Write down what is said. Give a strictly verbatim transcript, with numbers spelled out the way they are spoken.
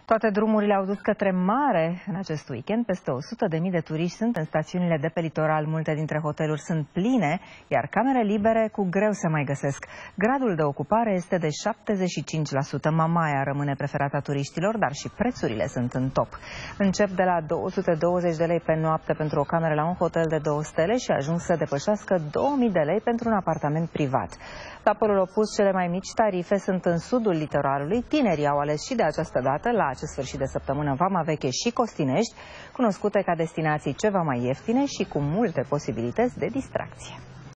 Toate drumurile au dus către mare în acest weekend. Peste o sută de mii de turiști sunt în stațiunile de pe litoral. Multe dintre hoteluri sunt pline, iar camere libere cu greu se mai găsesc. Gradul de ocupare este de șaptezeci și cinci la sută. Mamaia rămâne preferata turiștilor, dar și prețurile sunt în top. Încep de la două sute douăzeci de lei pe noapte pentru o cameră la un hotel de două stele și ajung să depășească două mii de lei pentru un apartament privat. La polul opus, cele mai mici tarife sunt în sudul litoralului. Tinerii au ales și de această dată, la acest sfârșit de săptămână, Vama Veche și Costinești, cunoscute ca destinații ceva mai ieftine și cu multe posibilități de distracție.